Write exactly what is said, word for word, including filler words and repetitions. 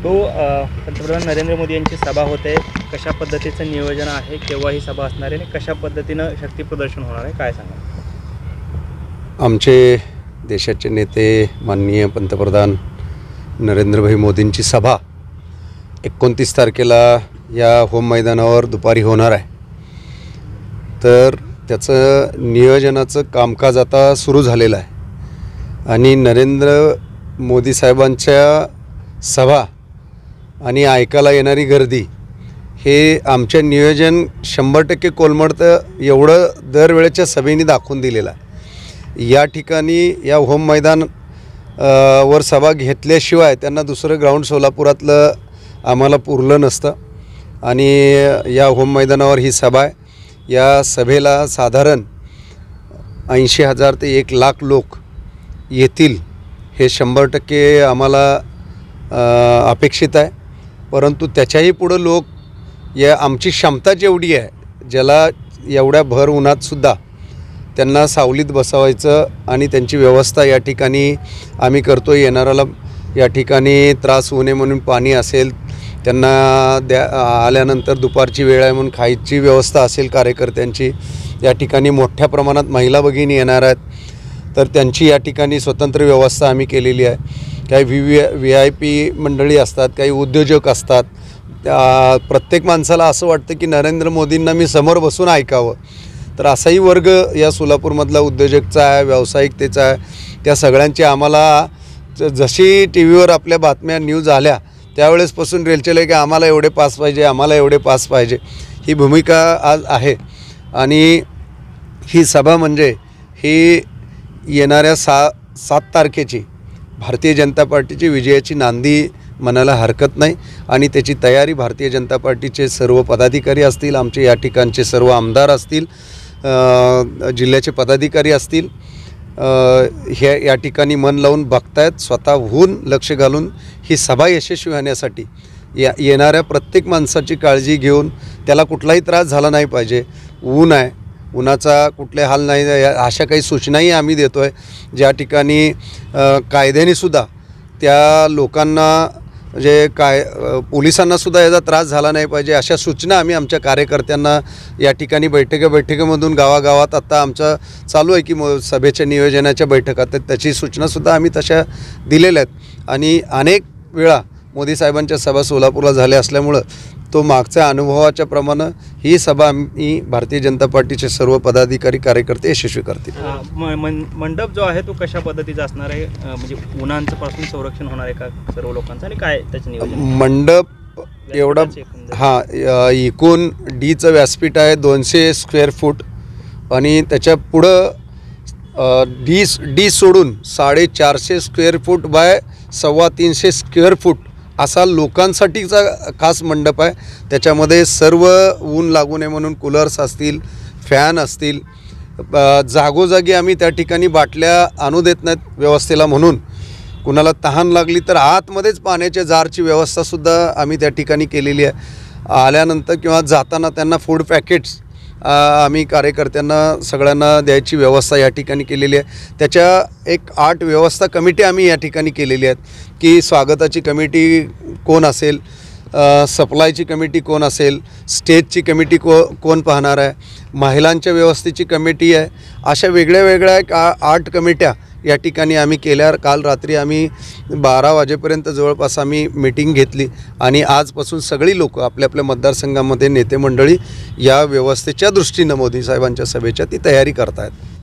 तो पंतप्रधान नरेंद्र मोदी यांची सभा होते, कशा पद्धतीचं नियोजन आहे, केव्हा ही सभा असणार आहे आणि कशा पद्धतीनं शक्ती प्रदर्शन होणार आहे, काय सांगा? आमचे देशाचे नेते माननीय पंतप्रधान नरेंद्रभाई मोदींची सभा एकोणतीस तारखेला या होम मैदानावर दुपारी होणार आहे। तर त्याचं नियोजनाचं कामकाज आता सुरू झालेलं आहे आणि नरेंद्र मोदी साहेबांच्या सभा आणि ऐकायला येणारी गर्दी हे आमचे नियोजन शंभर टक्के कोलमडतं एवढं दरवेळेच्या सभेने दाखवून दिलेलं आहे। या ठिकाणी या होम मैदान वर सभा घेतल्याशिवाय त्यांना दुसरं ग्राउंड सोलापुरातलं आम्हाला पुरलं नसतं आणि या होम मैदानावर ही सभा आहे। या सभेला साधारण ऐंशी हजार ते एक लाख लोक येतील हे शंभर टक्के आम्हाला अपेक्षित आहे। परंतु त्याच्याही पुढं लोक या आमची क्षमता जेवढी आहे ज्याला एवढ्या भर उन्हातसुद्धा त्यांना सावलीत बसवायचं आणि त्यांची व्यवस्था या ठिकाणी आम्ही करतो। येणाऱ्याला या ठिकाणी त्रास होऊ नये म्हणून पाणी असेल, त्यांना द्या आल्यानंतर दुपारची वेळ आहे म्हणून खायची व्यवस्था असेल कार्यकर्त्यांची। या ठिकाणी मोठ्या प्रमाणात महिला भगिनी येणार आहेत तर त्यांची या ठिकाणी स्वतंत्र व्यवस्था आम्ही केलेली आहे। काही V V V I P मंडळी असतात, काही उद्योजक असतात। प्रत्येक माणसाला असं वाटतं की नरेंद्र मोदींना मी समोर बसून ऐकावं, तर असाही वर्ग या सोलापूरमधला उद्योजकचा आहे, व्यावसायिकतेचा आहे। त्या सगळ्यांची आम्हाला जशी टी व्हीवर आपल्या बातम्या न्यूज आल्या त्यावेळेसपासून रेलचेल की आम्हाला एवढे पास पाहिजे, आम्हाला एवढे पास पाहिजे, ही भूमिका आज आहे। आणि ही सभा म्हणजे ही येणाऱ्या सा सात तारखेची भारतीय जनता पार्टीची विजयाची नांदी म्हणायला हरकत नाही आणि त्याची तयारी भारतीय जनता पार्टीचे सर्व पदाधिकारी असतील, आमचे या ठिकाणचे सर्व आमदार असतील, जिल्ह्याचे पदाधिकारी असतील, हे या ठिकाणी मन लावून बघतायत। स्वतःहून लक्ष घालून ही सभा यशस्वी होण्यासाठी या येणाऱ्या प्रत्येक माणसाची काळजी घेऊन त्याला कुठलाही त्रास झाला नाही पाहिजे। ऊन आहे, उन्हाचा कुठले हाल नाही, अशा काही सूचनाही आम्ही देतो आहे। ज्या ठिकाणी कायद्यानेसुद्धा त्या लोकांना जे काय पोलिसांनासुद्धा याचा त्रास झाला नाही पाहिजे अशा सूचना आम्ही आमच्या कार्यकर्त्यांना या ठिकाणी बैठके बैठकीमधून गावागावात आता आमचं चालू आहे की सभेच्या नियोजनाच्या बैठका, तर त्याची सूचनासुद्धा आम्ही तशा दिलेल्या आहेत। आणि अनेक वेळा मोदी साहेबांच्या सभा सोलापूरला झाल्या असल्यामुळं तो मागच्या अनुभवाच्या प्रमाणे ही सभा आम्ही भारतीय जनता पार्टीचे सर्व पदाधिकारी कार्यकर्ते यशस्वी करतील। मंडप जो आहे तो कशा पद्धतीचा असणार आहे, म्हणजे उन्हांचं पासून संरक्षण होणार आहे का सर्व लोकांचं आणि काय त्याचं नियोजन? मंडप एवढा हां एकूण डीचं व्यासपीठ आहे दोनशे स्क्वेअर फूट आणि त्याच्या पुढं डी डी सोडून साडेचारशे स्क्वेअर फूट बाय सव्वा तीनशे स्क्वेअर फूट असा लोकांसाठीचा खास मंडप आहे। त्याच्यामध्ये सर्व ऊन लागू नये म्हणून कूलर्स असतील, फॅन असतील, जागोजागी आम्ही त्या ठिकाणी बाटल्या आणू देत नाहीत व्यवस्थेला म्हणून। कुणाला तहान लागली तर आतमध्येच पाण्याच्या जारची व्यवस्थासुद्धा आम्ही त्या ठिकाणी केलेली आहे। आल्यानंतर किंवा जाताना त्यांना फूड पॅकेट्स आम्ही कार्यकर्त्यांना सगळ्यांना द्यायची व्यवस्था या ठिकाणी केलेली आहे। त्याच्या एक आठ व्यवस्था कमिटी आम्ही या ठिकाणी केलेली आहेत की स्वागताची कमिटी कोण असेल, सप्लायची कमिटी कोण असेल, स्टेजची कमिटी को कोण पाहणार आहे, महिलांच्या व्यवस्थेची कमिटी आहे। अशा वेगळ्या वेगळ्या एक आठ कमिट्या या ठिकाणी आम्ही केल्या। काल रात्री आम्ही बारा वाजेपर्यंत जवळपास आम्ही मीटिंग घेतली आणि आजपासून सगळी लोक आपल्या आपल्या मतदारसंघामध्ये नेते मंडळी या व्यवस्थेच्या दृष्टीनं मोदी साहेबांच्या सभेच्या ती तयारी करत आहेत।